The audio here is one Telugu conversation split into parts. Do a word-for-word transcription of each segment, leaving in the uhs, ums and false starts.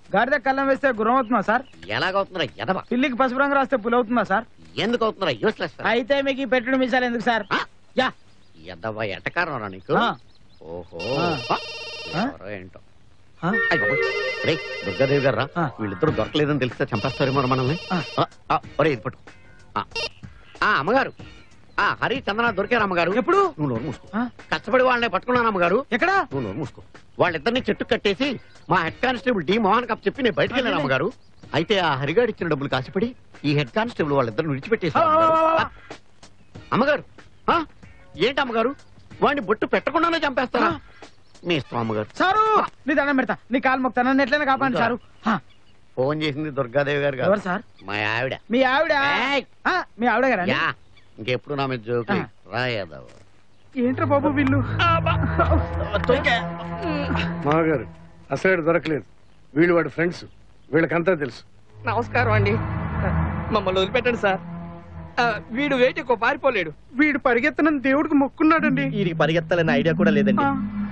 గాడిద కళ్ళం వేస్తే గుర్రం అవుతుందా సార్? ఎలాగవుతుందా ఎదవా? పిల్లికి పసుపు రంగు రాస్తే పులి అవుతుందా సార్? ఎందుకు అవుతుందా యూస్లెస్? అయితే మీకు ఈ పెట్టుడు మిసాలు ఎందుకు సార్? యా ఎదవా ఎట్టకారం రా నీకు. ఓహో ఏంటో. దుర్గాదేవి గారు రా, వీళ్ళిద్దరు దొరకలేదని తెలిస్తే చంపేస్తారేమో మనల్ని. ఒరే ఇది పట్టు. అమ్మగారు హరి చందన దొరికారు అమ్మగారు. ఎప్పుడు? నువ్వు నోరు మూసుకో. కష్టపడి వాళ్ళని పట్టుకున్నాను అమ్మగారు. ఎక్కడ? నువ్వు నోరు మూసుకో. వాళ్ళిద్దరిని చెట్టు కట్టేసి మా హెడ్ కానిస్టేబుల్ డి మోహన్ కప్ చెప్పి నేను బయటకు వెళ్ళాను అమ్మగారు. అయితే ఆ హరిగాడు ఇచ్చిన డబ్బులు కాసిపడి ఈ హెడ్ కానిస్టేబుల్ వాళ్ళిద్దరిని విడిచిపెట్టేశారు అమ్మగారు. ఏంటి అమ్మగారు, వాడిని బొట్టు పెట్టకుండానే చంపేస్తారా? మీ ఇష్టం అమ్మగారు. సారు నీ దండం పెడతా, నీ కాలు మొక్తా, నన్ను ఎట్లయినా కాపాడు సారు. ఫోన్ చేసింది దుర్గాదేవి గారు. ఎవరు సార్? మా ఆవిడ. మీ ఆవిడ? మీ ఆవిడ గారా? ఇంకెప్పుడు నా మీద జోకి రాయదావు. ఏంట్రా బాబు వీళ్ళు? మామగారు అసలు దొరకలేదు. వీళ్ళు వాడి ఫ్రెండ్స్, వీళ్ళకంతా తెలుసు. నమస్కారం అండి, మమ్మల్ని వదిలిపెట్టండి సార్. వీడు వేటి ఎక్కువ పారిపోలేడు. వీడు పరిగెత్తనని దేవుడికి మొక్కున్నాడండి. వీడికి పరిగెత్తాలనే ఐడియా కూడా లేదండి.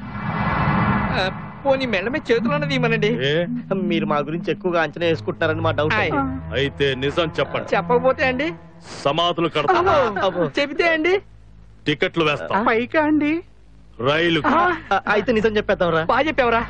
పోనీ మెళ్ళ మీద చేతులు అన్నది ఇవ్వనండి. మీరు మా గురించి ఎక్కువగా అంచనా వేసుకుంటున్నారని మా డౌట్. అయితే నిజం చెప్పండి. చెప్పకపోతే అండి సమాధులు కడతాం. చెబితే అండి టికెట్లు వేస్తాం. పైకా అండి రైలు. అయితే నిజం చెప్పేద్దాంరా. బాగా చెప్పావరా.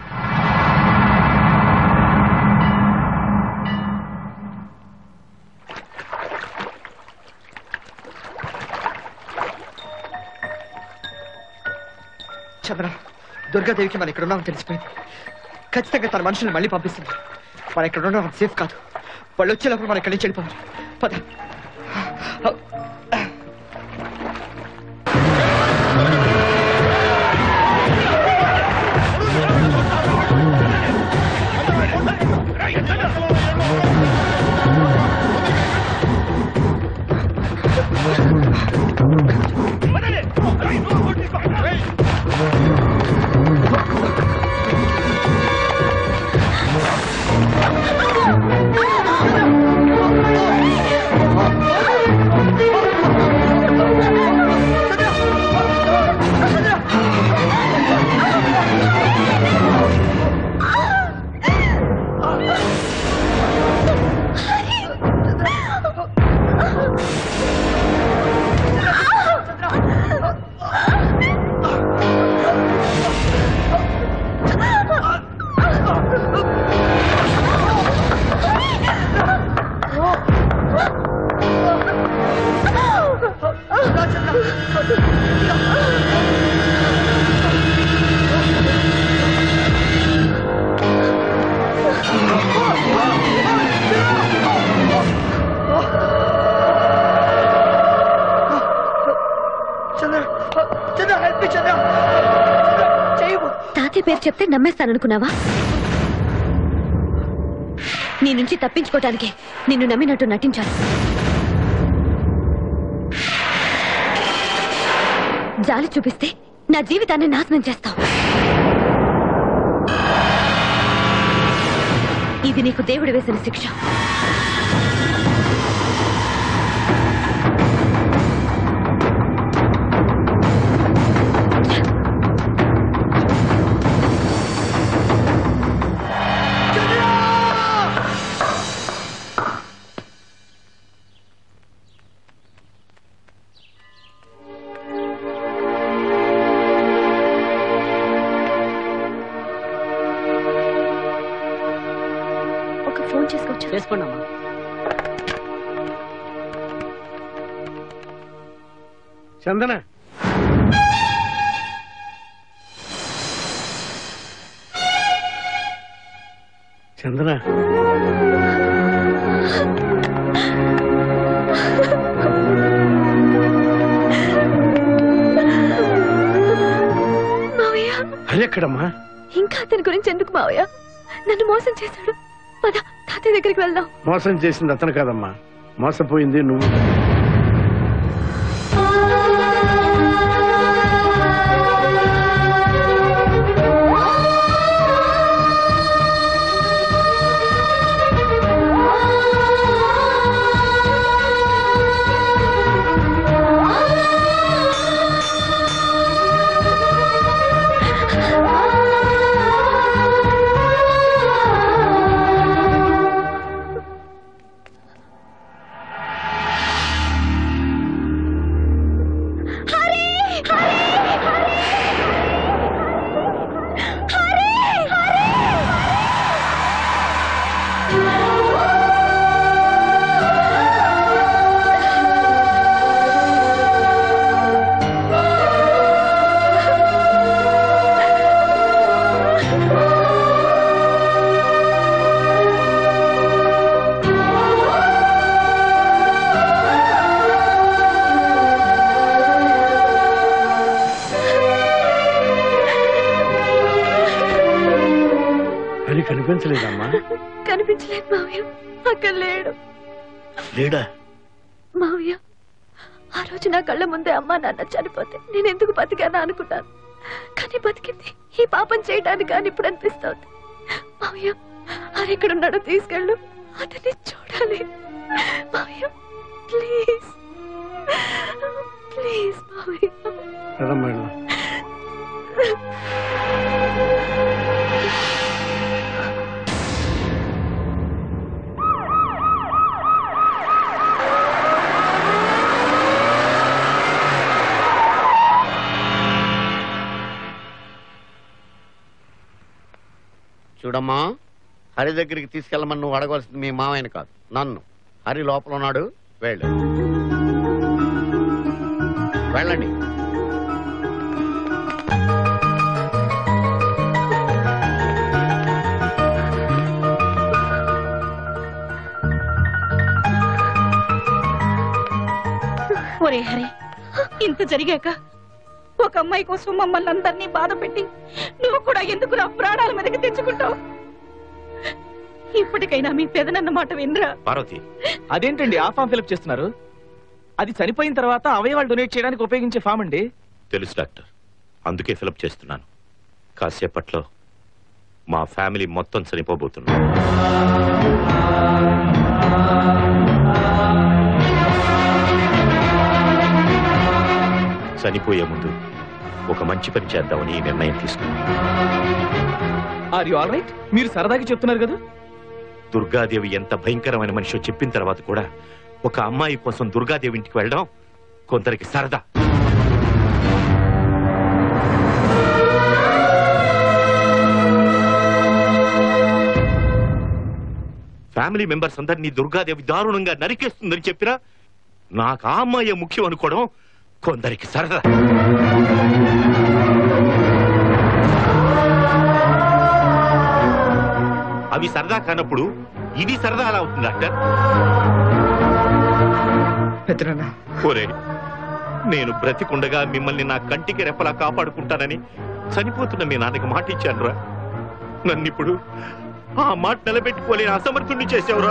చంద్ర, దుర్గాదేవికి మనం ఇక్కడ ఉన్నామని తెలిసిపోయింది. ఖచ్చితంగా తన మనుషుల్ని మళ్ళీ పంపిస్తుంది. మనం ఇక్కడ ఉండడం సేఫ్ కాదు. వాళ్ళు వచ్చేటప్పుడు మనం ఇక్కడి నుంచి వెళ్ళిపోవాలి. పద. తాతయ్య పేరు చెప్తే నమ్మేస్తాననుకున్నావా? నీ నుంచి తప్పించుకోవటానికి నిన్ను నమ్మినట్టు నటించాను. జాలి చూపిస్తే నా జీవితాన్ని నాశనం చేస్తావు. ఇది నీకు దేవుడు వేసిన శిక్ష. చేసుకోండమ్మా. చందన, చందన, హరి ఎక్కడమ్మా? ఇంకా అతని గురించి ఎందుకు మావయ్య? నన్ను మోసం చేశాడు. పద తాతయ్య దగ్గరికి వెళ్దాం. మోసం చేసింది అతను కాదమ్మా, మోసపోయింది నువ్వు. కనిపించలేదమ్మా? కనిపించలేదు మావయ్య, అక్కడ లేడు. లేడా? మావయ్య, ఆ రోజు నా కళ్ళ ముందే అమ్మా నాన్న చనిపోతే నేను ఎందుకు బతికానా అనుకున్నాను. కానీ బతికింది ఈ పాపం చేయడానికి అని ఇప్పుడు అనిపిస్తోంది. మావయ్య, ఆరెక్కడున్నాడో తీసుకెళ్ళు, అతన్ని చూడాలి. మావయ్య ప్లీజ్ ప్లీజ్ మావయ్య. చూడమ్మా, హరి దగ్గరికి తీసుకెళ్ళమని నువ్వు అడగవలసింది మీ మావయ్యని కాదు, నన్ను. హరి లోపల ఉన్నాడు, వెళ్ళు. వెళ్ళండి. ఒరే హరి, ఇంత జరిగాక ఒక అమ్మాయి కోసం మమ్మల్ని అందరినీ బాధ పెట్టి నువ్వు కూడా ఎందుకు నా ప్రాణాల మీదకి తెచ్చుకుంటావు? ఇప్పటికైనా మీ పెదనన్న మాట వినరా? పార్వతి, అదేంటండి ఆ ఫామ్ ఫిల్అప్ చేస్తున్నారు? అది చనిపోయిన తర్వాత అవయవాలు డొనేట్ చేయడానికి ఉపయోగించే ఫామ్ అండి. తెలుసు డాక్టర్, అందుకే ఫిలప్ చేస్తున్నాను. కాసేపట్లో మా ఫ్యామిలీ మొత్తం చనిపోబోతున్నాం. చనిపోయే ముందు ఒక మంచి పని చేద్దామని ఈ నిర్ణయం తీసుకున్నాను. Are you all right? మీరు సరదాగా చెప్తున్నారు కదా. దుర్గాదేవి ఎంత భయంకరమైన మనిషో చెప్పిన తర్వాత కూడా ఒక అమ్మాయి కోసం దుర్గాదేవి ఇంటికి వెళ్ళడం కొందరికి సరదా. ఫ్యామిలీ మెంబర్స్ అందరినీ దుర్గాదేవి దారుణంగా నరికేస్తుందని చెప్పినా నాకు ఆ అమ్మాయి ముఖ్యం అనుకోవడం కొందరికి సరదా. అవి సరదా కానప్పుడు ఇది సరదా అలా అవుతుంది డాక్టర్? ఒరే, నేను బ్రతికుండగా మిమ్మల్ని నా కంటికి రెప్పలా కాపాడుకుంటానని చనిపోతున్న మీ నాన్నకి మాట ఇచ్చానురా. నన్నిప్పుడు ఆ మాట నిలబెట్టుకోలేని అసమర్థుణ్ణి చేసావురా.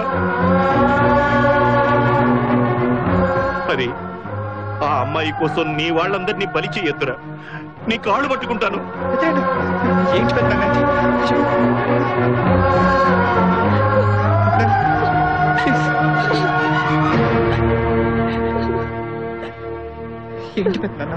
మరి ఆ అమ్మాయి కోసం నీ వాళ్ళందరినీ బలి చేయొద్దురా. నీ కాళ్ళు పట్టుకుంటాను. ఏంటి పెద్దన్న?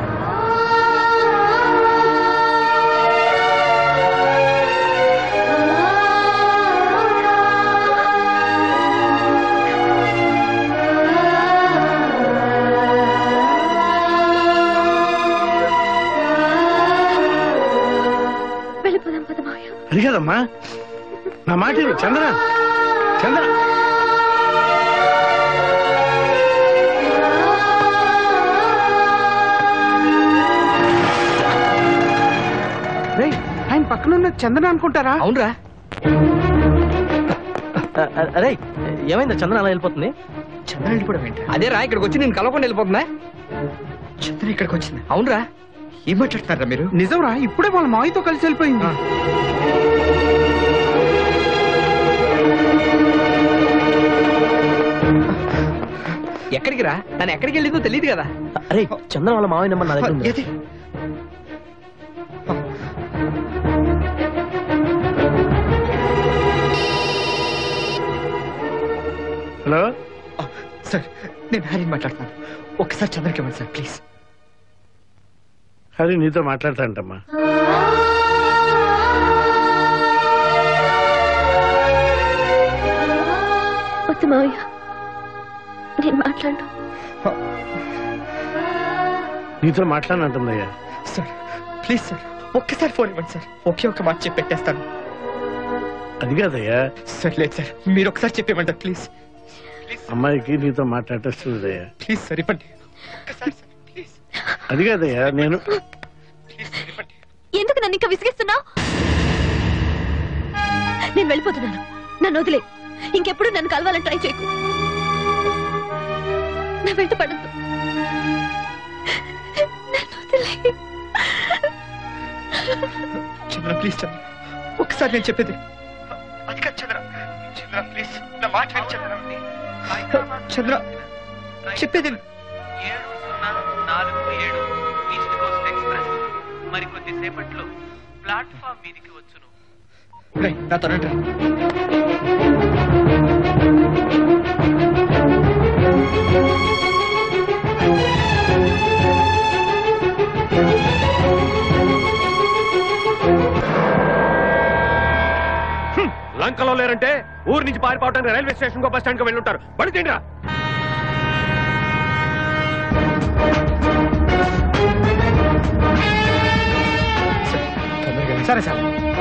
అది కదమ్మా, నా మాట చంద్ర చంద్ర ఆయన పక్కనున్న చందన అనుకుంటారా? అవునరా. అరే ఏమైందా చందన అలా వెళ్ళిపోతుంది? చంద్ర వెళ్ళిపోవడం ఏంటి? అదే రా, ఇక్కడికి వచ్చి నేను కలవకుండా వెళ్ళిపోతుందా? చంద్ర ఇక్కడికి వచ్చింది. అవునరా, ఏం మాట్లాడుతున్నారా మీరు? నిజంరా, ఇప్పుడే వాళ్ళ మావితో కలిసి వెళ్ళిపోయింది. ఎక్కడికి రా? నన్ను ఎక్కడికి వెళ్ళిందో తెలియదు కదా. అరే చంద్ర వాళ్ళ మావయ్య నెంబర్ నా దగ్గర ఉంది. హలో సార్, నేను హరిని మాట్లాడుతున్నాను. ఒకసారి చంద్రకి ఇవ్వండి సార్ ప్లీజ్. హరి నీతో మాట్లాడతాంటమ్మా. వద్దు మావయ్య, నేను మాట్లాడు. నీతో మాట్లాడనంటుందయ్యా. సార్ ప్లీజ్ సార్, ఒక్కసారి ఫోన్ ఇవ్వండి సార్. ఒకే ఒక్క మాట చెప్పి పెట్టేస్తాను. అది కాదయ్యా. సార్ లేదు సార్, మీరు ఒకసారి చెప్పేమంటారు ప్లీజ్. అమ్మాయికి నీతో మాట్లాడేస్తుందయ్యా. ప్లీజ్ సార్ ఇవ్వండి. అది కాదయ్యా, నేను ఎందుకు నన్ను ఇంకా విసిగిస్తున్నావు? నేను వెళ్ళిపోతున్నాను, నన్ను వదిలే. ఇంకెప్పుడు నన్ను కలవాలని ట్రై చేయకు. నా వెంట పడద్దు, నన్ను వదిలే. చంద్ర ప్లీజ్ చంద్ర, ఒకసారి నేను చెప్పేది చంద్ర ప్లీజ్ నా మాట విను చంద్ర చంద్ర చెప్పేది ఏడు సున్నా నాలుగు ఏడు ఈస్ట్ కోస్ట్ ఎక్స్ప్రెస్ మరికొద్ది సేపట్లో ప్లాట్ఫామ్ మీదికి వచ్చును. నా తనండి లంకలో లేరంటే ఊరు నుంచి పారిపోవడానికి రైల్వే స్టేషన్ కో బస్ స్టాండ్ కు వెళ్ళుంటారు. బడి తిండ్రా. సరే సార్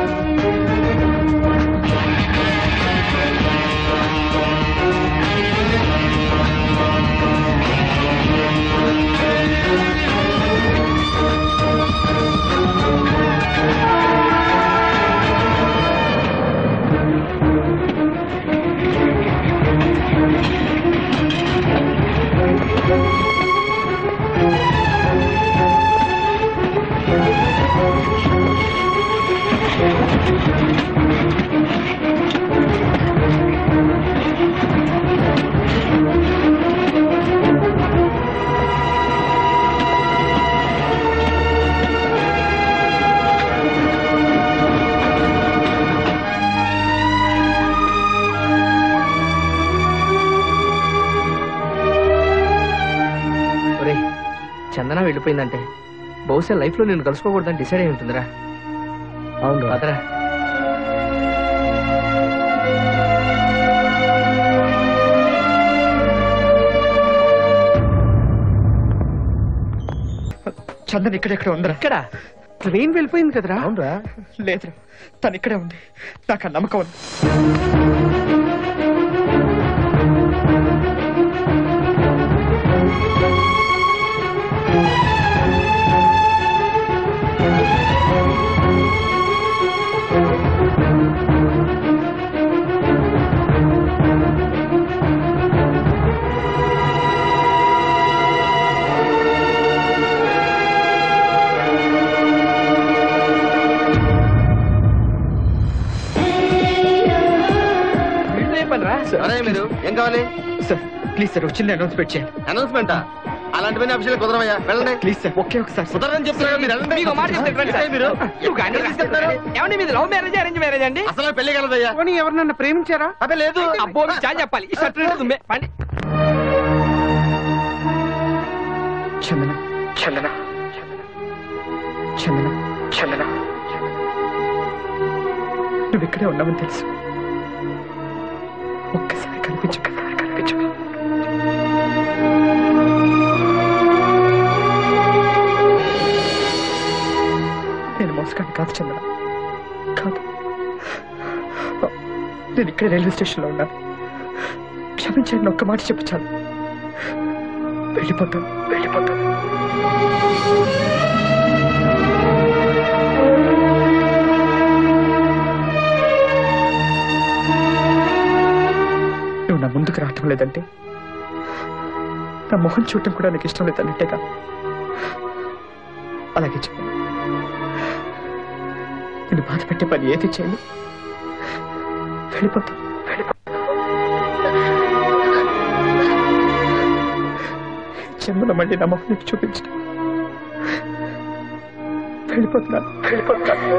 చందన వెళ్ళిపోయిందంటే బహుశా లైఫ్ లో నేను కలుసుకోకూడదని డిసైడ్ అయి ఉంటుందిరా. అవును అదరా. చందన్ ఇక్కడెక్కడ ఉందిరా? ఇక్కడ ట్రైన్ వెళ్ళిపోయింది కదరా? అవునరా. లేదురా, తను ఇక్కడే ఉంది. నాకు ఆ నమ్మకం ఉంది. అరే మీరు ఏం కావాలి సార్? ప్లీజ్ సార్ వచ్చింది అనౌన్స్మెంట్ చేయండి. అనౌన్స్మెంటా? అలాంటివన్నీ అభిషేక్ కుదరవయ్యా, వెళ్ళండి. ప్లీజ్ సార్ ఒకే ఒకసారి కుదరని చెప్తున్నారు మీరు వెళ్ళండి. మీకు మాట చెప్తే రండి సార్. మీరు ఏమండి మీది లవ్ మ్యారేజ్ అరేంజ్ మ్యారేజ్ అండి? అసలు పెళ్లి కలదయ్యా. ఎవరినన్నా ప్రేమించారా? అదే లేదు. అబ్బో మీకు చాలా చెప్పాలి. ఈ షర్ట్ తుమ్మే పండి. చందన చందన చందన చందన నువ్వు ఇక్కడే ఉన్నావని తెలుసు. ఒక్కసారి కనిపించు కనిపించు. నేను మోసగాన్ని కాదు చంద్ర, కాదు. నేను ఇక్కడే రైల్వే స్టేషన్లో ఉన్నాను. క్షమించండి, ఒక్క మాట చెప్పు చాలు. వెళ్ళిపోతాను వెళ్ళిపోతాను నువ్వు నా ముందుకు రావటం లేదంటే నా మొహం చూడటం కూడా నీకు ఇష్టం లేదన్నట్టేగా. అలాగే చెప్పు. నేను బాధ పెట్టే పని ఏది చేయను. వెళ్ళిపోతా వెళ్ళిపో. జన్మల మళ్ళీ నా మొహం నీకు చూపించడం. వెళ్ళిపోతున్నాను వెళ్ళిపోతున్నాను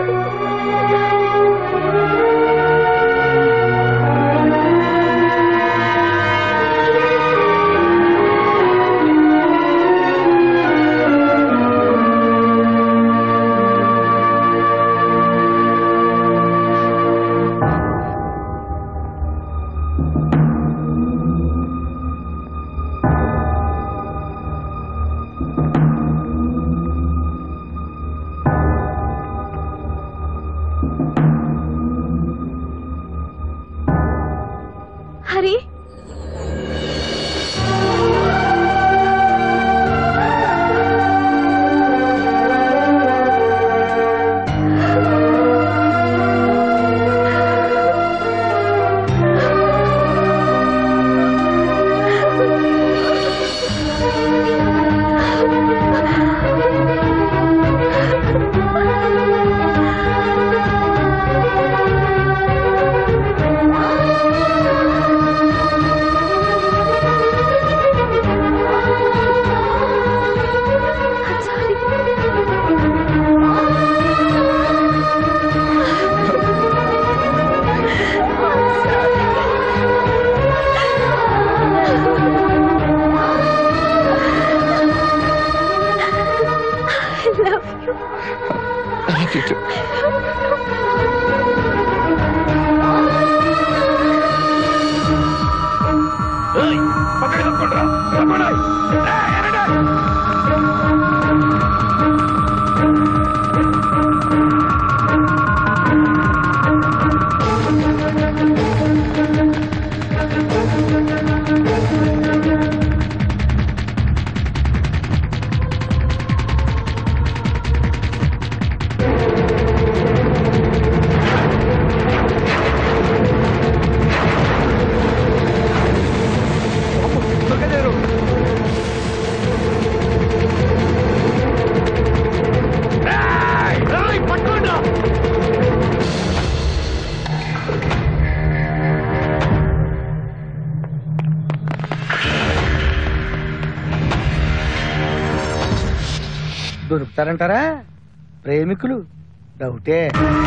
దొరుకుతారంటారా ప్రేమికులు? డౌటే.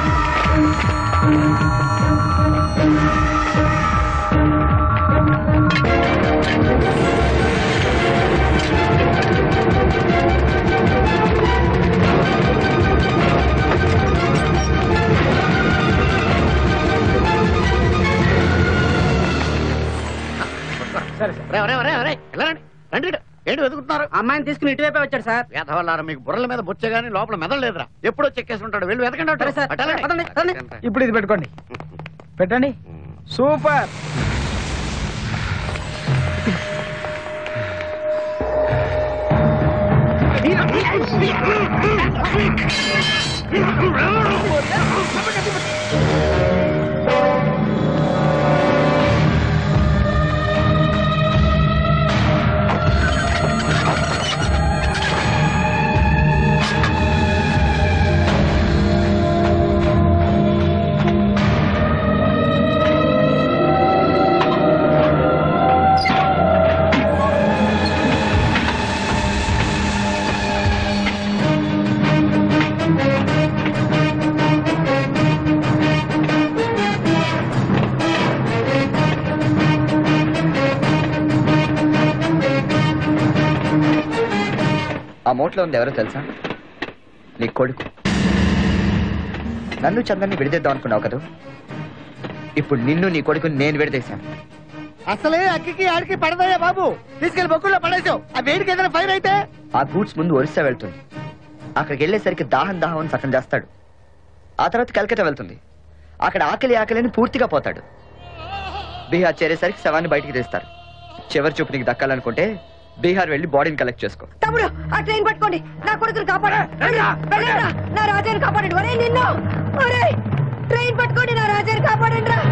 ఏంటి వెతుకుతున్నారు? అమ్మాయిని తీసుకుని ఇటువైపే వచ్చాడు సార్. వేధవల్లారా, మీకు బుర్రల మీద బొచ్చే గానీ లోపల మెదలేదురా. ఎప్పుడో చెక్కేసి ఉంటాడు. వెళ్ళి వెతకండి. సరే సార్, అటాలండి. పదండి, పదండి. ఇప్పుడు ఇది పెట్టుకోండి. పెట్టండి. సూపర్. ఆ మూటలో ఉంది ఎవరో తెలుసా? నీ కొడుకు. నన్ను చంద్రని విడిదేద్దాం అనుకున్నావు కదా, ఇప్పుడు నిన్ను నీ కొడుకుని నేను విడదీశాను. అసలే అక్కికి ఆడికి పడదయ్యా బాబు. తీసుకెళ్లి బొక్కుల్లో పడేసావు. ఆ వేడికి ఏదైనా ఫైర్ అయితే ఆ గూడ్స్ ముందు ఒరిస్సా వెళ్తుంది. అక్కడికి వెళ్ళేసరికి దాహం దాహం అని సగం చేస్తాడు. ఆ తర్వాత కలకత్తా వెళ్తుంది. అక్కడ ఆకలి ఆకలిని పూర్తిగా పోతాడు. బీహార్ చేరేసరికి శవాన్ని బయటికి తీస్తారు. చివరి చూపు నీకు దక్కాలనుకుంటే బీహార్ వెళ్ళి బాడీని కలెక్ట్ చేసుకో. తమ్ముడు, ఆ ట్రైన్ పట్టుకోండి. నా కొడుకుని కాపాడండి. నా రాజాని కాపాడండి. ఒరే నిన్ను, ఒరే ట్రైన్ పట్టుకోండి. నా రాజాని కాపాడండి రా.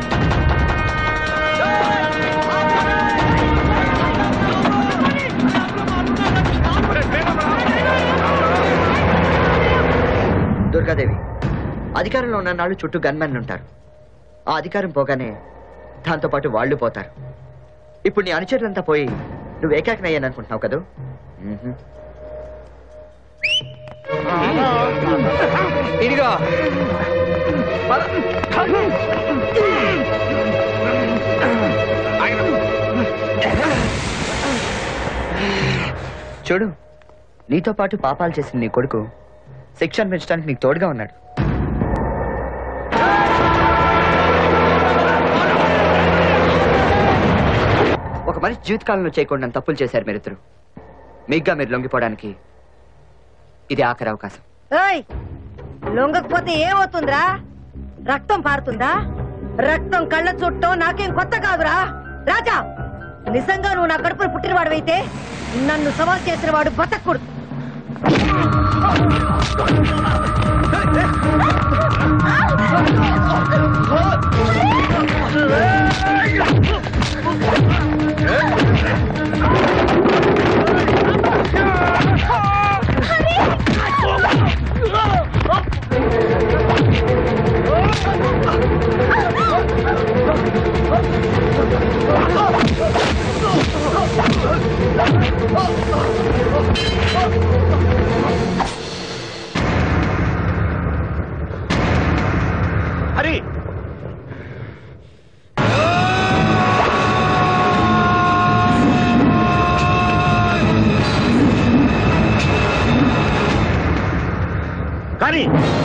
దుర్గాదేవి, అధికారంలో ఉన్న నాళ్ళు చుట్టూ గన్మెన్లు ఉంటారు. ఆ అధికారం పోగానే దాంతో పాటు వాళ్ళు పోతారు. ఇప్పుడు నీ అనుచరులంతా పోయి నువ్వు ఏకాకినయ్యాను అనుకుంటున్నావు కదా. ఇదిగో చూడు, నీతో పాటు పాపాలు చేసిన నీ కొడుకు శిక్ష అనిపించడానికి నీకు తోడుగా ఉన్నాడు. ఒక మనిషి జీవితకాలంలో చేయకుండా తప్పులు చేశారు మీరిద్దరు. మీగ్గా మీరు లొంగిపోవడానికి ఇది ఆఖరి అవకాశం. ఏయ్, లొంగకపోతే ఏమవుతుందిరా? రక్తం పారుతుందా? రక్తం కళ్ళ చుట్టం నాకేం కొత్త కాదురా. రాజా, నిజంగా నువ్వు నా కడుపును పుట్టినవాడువైతే నన్ను సవాల్ చేసిన వాడు బతకూడదు. హరి, రాని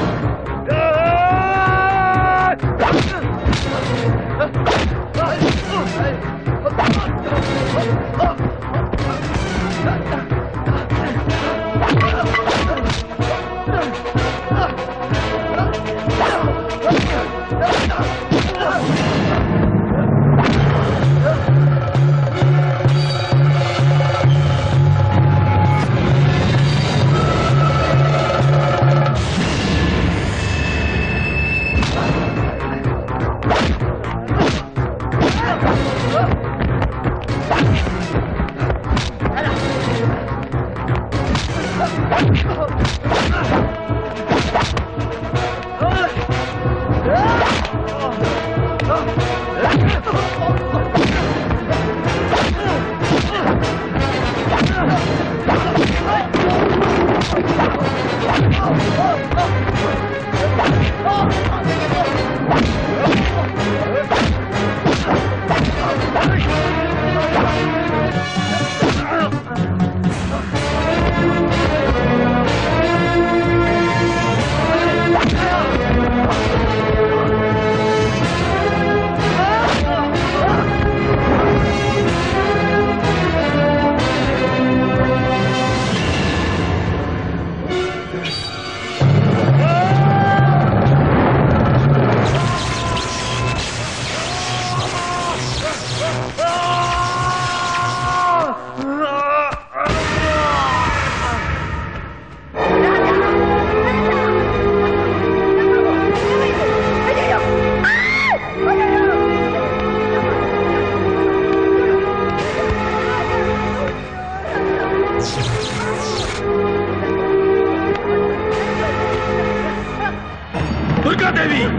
దుర్గాదేవి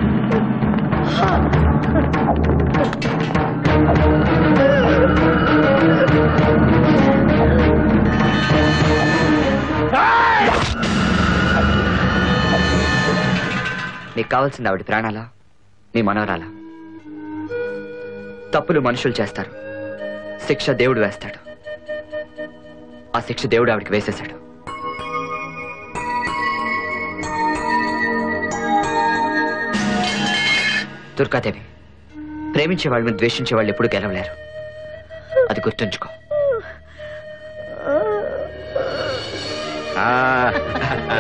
నీకు కావాల్సింది ఆవిడ ప్రాణాలా నీ మనవరాలా? తప్పులు మనుషులు చేస్తారు, శిక్ష దేవుడు వేస్తాడు. ఆ శిక్ష దేవుడు ఆవిడికి వేసేశాడు. దుర్గాదేవి, ప్రేమించే వాళ్ళని ద్వేషించే వాళ్ళు ఎప్పుడు గెలవలేరు, అది గుర్తుంచుకో.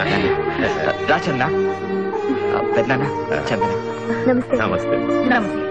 రాచన్న, పెద్దనాన్న, చందన, నమస్తే నమస్తే నమస్తే.